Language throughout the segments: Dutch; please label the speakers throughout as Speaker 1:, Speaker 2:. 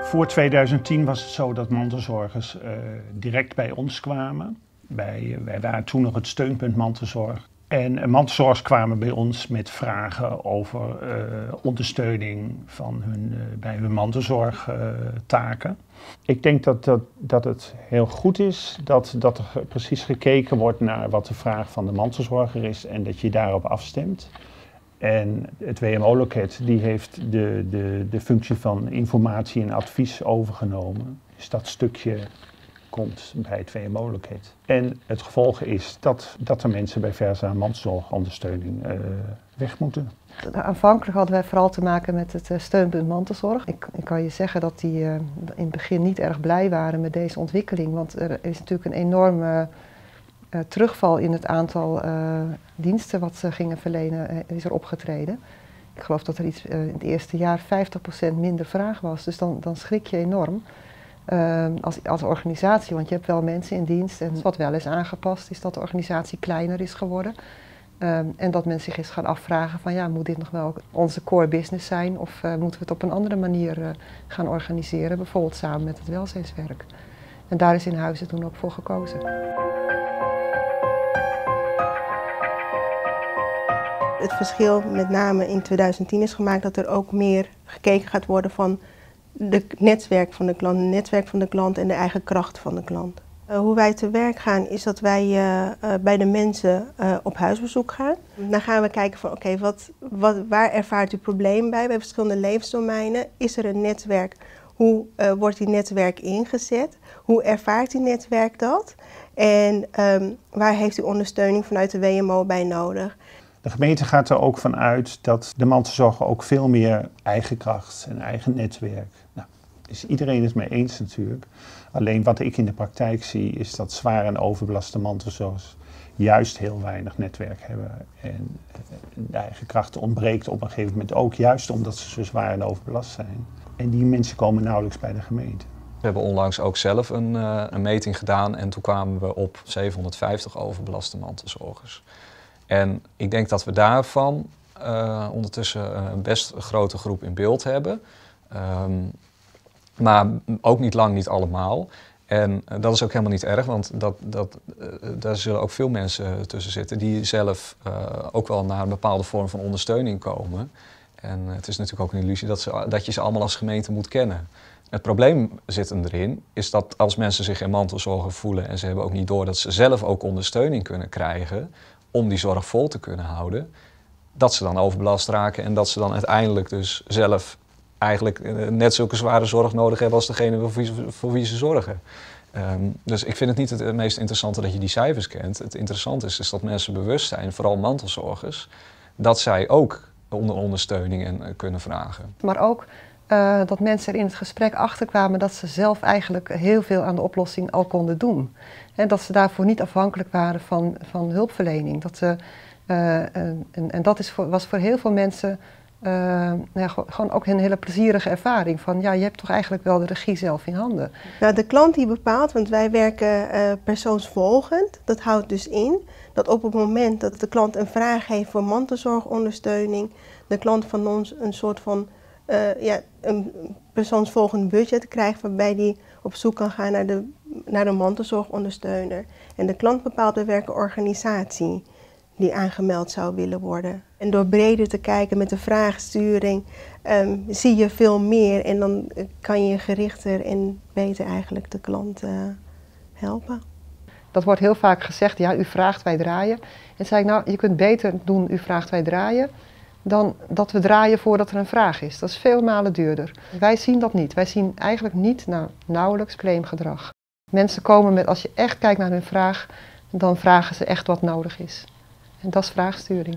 Speaker 1: Voor 2010 was het zo dat mantelzorgers direct bij ons kwamen. Wij waren toen nog het steunpunt mantelzorg. En mantelzorgers kwamen bij ons met vragen over ondersteuning bij hun mantelzorgtaken. Ik denk dat het heel goed is dat er precies gekeken wordt naar wat de vraag van de mantelzorger is en dat je daarop afstemt. En het WMO-loket die heeft de functie van informatie en advies overgenomen. Dus dat stukje komt bij het WMO-loket. En het gevolg is dat er mensen bij Versa mantelzorgondersteuning weg moeten.
Speaker 2: Aanvankelijk hadden wij vooral te maken met het steunpunt mantelzorg. Ik kan je zeggen dat die in het begin niet erg blij waren met deze ontwikkeling. Want er is natuurlijk een enorme terugval in het aantal diensten wat ze gingen verlenen is er opgetreden. Ik geloof dat er in het eerste jaar 50% minder vraag was. Dus dan schrik je enorm als organisatie. Want je hebt wel mensen in dienst en wat wel is aangepast is dat de organisatie kleiner is geworden. En dat men zich is gaan afvragen van ja, moet dit nog wel onze core business zijn of moeten we het op een andere manier gaan organiseren, bijvoorbeeld samen met het welzijnswerk. En daar is in Huizen toen ook voor gekozen.
Speaker 3: Het verschil met name in 2010 is gemaakt dat er ook meer gekeken gaat worden van het netwerk van de klant, het netwerk van de klant en de eigen kracht van de klant. Hoe wij te werk gaan is dat wij bij de mensen op huisbezoek gaan. Dan gaan we kijken van oké, waar ervaart u problemen bij verschillende levensdomeinen? Is er een netwerk? Hoe wordt die netwerk ingezet? Hoe ervaart die netwerk dat? En waar heeft u ondersteuning vanuit de WMO bij nodig?
Speaker 1: De gemeente gaat er ook van uit dat de mantelzorger ook veel meer eigen kracht en eigen netwerk. Nou, dus iedereen is het mee eens natuurlijk. Alleen wat ik in de praktijk zie is dat zwaar en overbelaste mantelzorgers juist heel weinig netwerk hebben. En de eigen kracht ontbreekt op een gegeven moment ook juist omdat ze zo zwaar en overbelast zijn. En die mensen komen nauwelijks bij de gemeente.
Speaker 4: We hebben onlangs ook zelf een meting gedaan en toen kwamen we op 750 overbelaste mantelzorgers. En ik denk dat we daarvan ondertussen een best grote groep in beeld hebben. Maar ook niet allemaal. En dat is ook helemaal niet erg, want daar zullen ook veel mensen tussen zitten die zelf ook wel naar een bepaalde vorm van ondersteuning komen. En het is natuurlijk ook een illusie dat je ze allemaal als gemeente moet kennen. Het probleem zit erin, is dat als mensen zich in mantelzorger voelen en ze hebben ook niet door dat ze zelf ook ondersteuning kunnen krijgen om die zorg vol te kunnen houden, dat ze dan overbelast raken en dat ze dan uiteindelijk dus zelf eigenlijk net zulke zware zorg nodig hebben als degene voor wie ze zorgen. Dus ik vind het niet het meest interessante dat je die cijfers kent. Het interessante is dat mensen bewust zijn, vooral mantelzorgers, dat zij ook ondersteuning kunnen vragen.
Speaker 2: Maar ook dat mensen er in het gesprek achterkwamen dat ze zelf eigenlijk heel veel aan de oplossing al konden doen. En dat ze daarvoor niet afhankelijk waren van hulpverlening. En dat was voor heel veel mensen gewoon ook een hele plezierige ervaring. Van ja, je hebt toch eigenlijk wel de regie zelf in handen.
Speaker 3: Nou, de klant die bepaalt, want wij werken persoonsvolgend. Dat houdt dus in dat op het moment dat de klant een vraag heeft voor mantelzorgondersteuning, de klant van ons een soort van een persoonsvolgend budget krijgt waarbij die op zoek kan gaan naar de mantelzorgondersteuner. En de klant bepaalt bij welke organisatie die aangemeld zou willen worden. En door breder te kijken met de vraagsturing zie je veel meer en dan kan je gerichter en beter eigenlijk de klant helpen.
Speaker 2: Dat wordt heel vaak gezegd, ja, u vraagt, wij draaien. En zei ik, nou, je kunt beter doen, u vraagt, wij draaien, dan dat we draaien voordat er een vraag is. Dat is veel malen duurder. Wij zien dat niet. Wij zien eigenlijk niet nauwelijks claimgedrag. Mensen komen met, als je echt kijkt naar hun vraag, dan vragen ze echt wat nodig is. En dat is vraagsturing.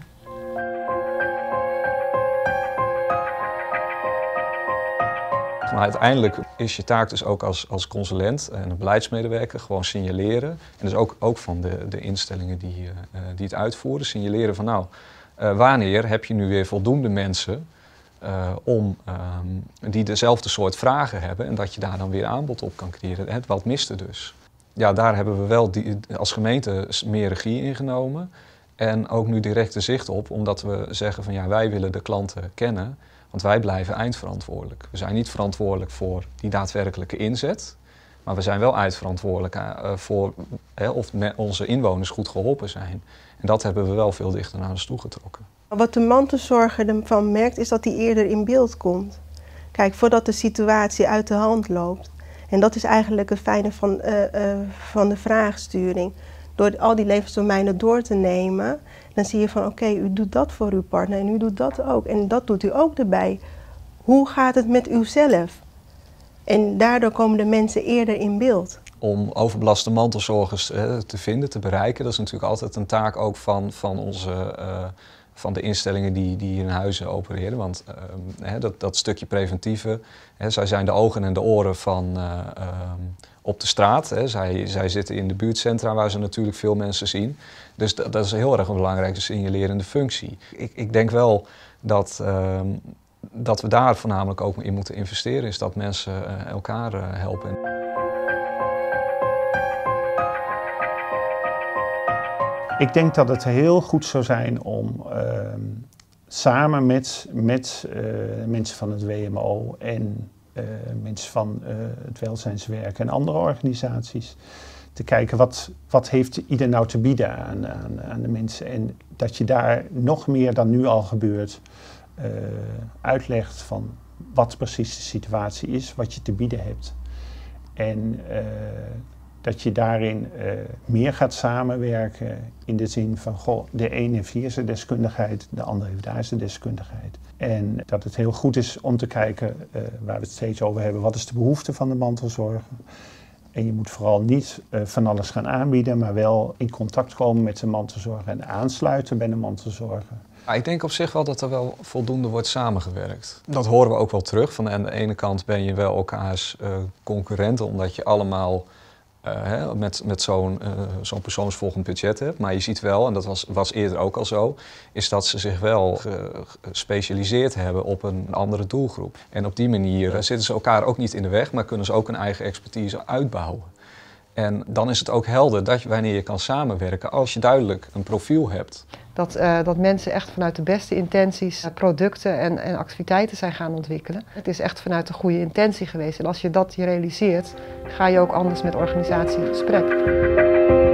Speaker 4: Maar uiteindelijk is je taak dus ook als consulent en een beleidsmedewerker gewoon signaleren. En dus ook van de instellingen die het uitvoeren, signaleren van nou, wanneer heb je nu weer voldoende mensen die dezelfde soort vragen hebben en dat je daar dan weer aanbod op kan creëren. Wat mist er dus? Ja, daar hebben we wel als gemeente meer regie in genomen en ook nu directe zicht op, omdat we zeggen van ja, wij willen de klanten kennen. Want wij blijven eindverantwoordelijk. We zijn niet verantwoordelijk voor die daadwerkelijke inzet, maar we zijn wel eindverantwoordelijk voor of onze inwoners goed geholpen zijn. En dat hebben we wel veel dichter naar ons toe getrokken.
Speaker 3: Wat de mantelzorger ervan merkt, is dat hij eerder in beeld komt. Kijk, voordat de situatie uit de hand loopt. En dat is eigenlijk het fijne van de vraagsturing. Door al die levensdomeinen door te nemen, dan zie je van oké, u doet dat voor uw partner en u doet dat ook. En dat doet u ook erbij. Hoe gaat het met uzelf? En daardoor komen de mensen eerder in beeld.
Speaker 4: Om overbelaste mantelzorgers te vinden, te bereiken, dat is natuurlijk altijd een taak ook van de instellingen die in huizen opereren. Want dat stukje preventieve, zij zijn de ogen en de oren van op de straat. Zij zitten in de buurtcentra waar ze natuurlijk veel mensen zien. Dus dat is heel erg een belangrijke signalerende functie. Ik denk wel dat we daar voornamelijk ook in moeten investeren, is dat mensen elkaar helpen.
Speaker 1: Ik denk dat het heel goed zou zijn om samen met mensen van het WMO en mensen van het welzijnswerk en andere organisaties te kijken wat heeft ieder nou te bieden aan de mensen. En dat je daar nog meer dan nu al gebeurt uitlegt van wat precies de situatie is, wat je te bieden hebt. En dat je daarin meer gaat samenwerken in de zin van, goh, de een heeft hier zijn deskundigheid, de ander heeft daar zijn deskundigheid. En dat het heel goed is om te kijken, waar we het steeds over hebben, wat is de behoefte van de mantelzorger? En je moet vooral niet van alles gaan aanbieden, maar wel in contact komen met de mantelzorger en aansluiten bij de mantelzorger.
Speaker 4: Ik denk op zich wel dat er wel voldoende wordt samengewerkt. Dat horen we ook wel terug. Van aan de ene kant ben je wel elkaars concurrenten, omdat je allemaal met zo'n persoonsvolgend budget hebt. Maar je ziet wel, en dat was eerder ook al zo, is dat ze zich wel gespecialiseerd hebben op een andere doelgroep. En op die manier zitten ze elkaar ook niet in de weg, maar kunnen ze ook hun eigen expertise uitbouwen. En dan is het ook helder dat wanneer je kan samenwerken, als je duidelijk een profiel hebt.
Speaker 2: Dat mensen echt vanuit de beste intenties producten en activiteiten zijn gaan ontwikkelen. Het is echt vanuit de goede intentie geweest. En als je dat realiseert, ga je ook anders met organisatie in gesprek.